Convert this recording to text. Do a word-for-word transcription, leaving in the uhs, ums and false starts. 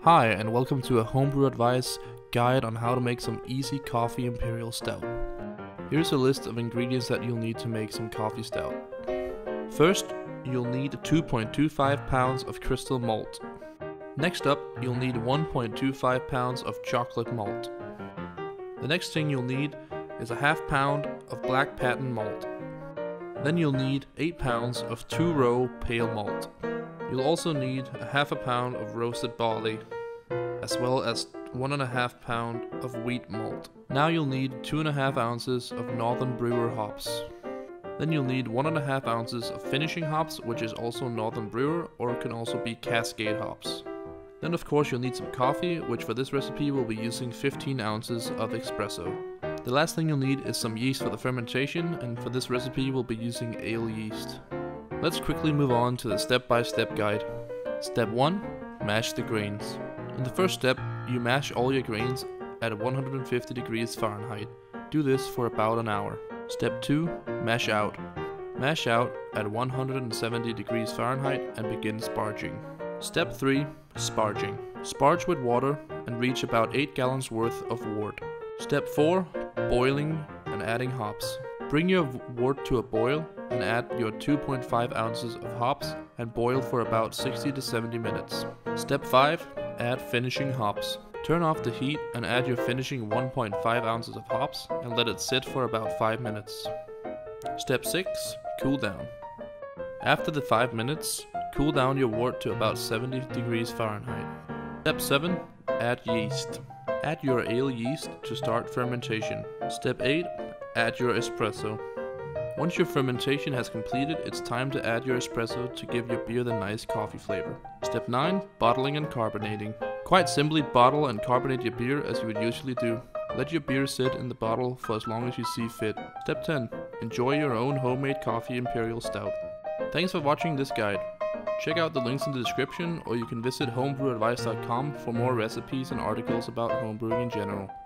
Hi, and welcome to a Homebrew Advice guide on how to make some easy coffee imperial stout. Here's a list of ingredients that you'll need to make some coffee stout. First, you'll need two point two five pounds of crystal malt. Next up, you'll need one point two five pounds of chocolate malt. The next thing you'll need is a half pound of black patent malt. Then you'll need eight pounds of two-row pale malt. You'll also need a half a pound of roasted barley, as well as one and a half pound of wheat malt. Now you'll need two and a half ounces of Northern Brewer hops. Then you'll need one and a half ounces of finishing hops, which is also Northern Brewer, or it can also be Cascade hops. Then of course you'll need some coffee, which for this recipe we'll be using fifteen ounces of espresso. The last thing you'll need is some yeast for the fermentation, and for this recipe we'll be using ale yeast. Let's quickly move on to the step-by-step guide. Step one. Mash the grains. In the first step, you mash all your grains at one hundred fifty degrees Fahrenheit. Do this for about an hour. Step two. Mash out. Mash out at one hundred seventy degrees Fahrenheit and begin sparging. Step three. Sparging. Sparge with water and reach about eight gallons worth of wort. Step four. Boiling and adding hops. Bring your wort to a boil and add your two point five ounces of hops and boil for about sixty to seventy minutes. Step five. Add finishing hops. Turn off the heat and add your finishing one point five ounces of hops and let it sit for about five minutes. Step six. Cool down. After the five minutes, cool down your wort to about seventy degrees Fahrenheit. Step seven. Add yeast. Add your ale yeast to start fermentation. Step eight. Add your espresso. Once your fermentation has completed, it's time to add your espresso to give your beer the nice coffee flavor. Step nine. Bottling and carbonating. Quite simply, bottle and carbonate your beer as you would usually do. Let your beer sit in the bottle for as long as you see fit. Step ten. Enjoy your own homemade coffee imperial stout. Thanks for watching this guide. Check out the links in the description, or you can visit homebrew advice dot com for more recipes and articles about homebrewing in general.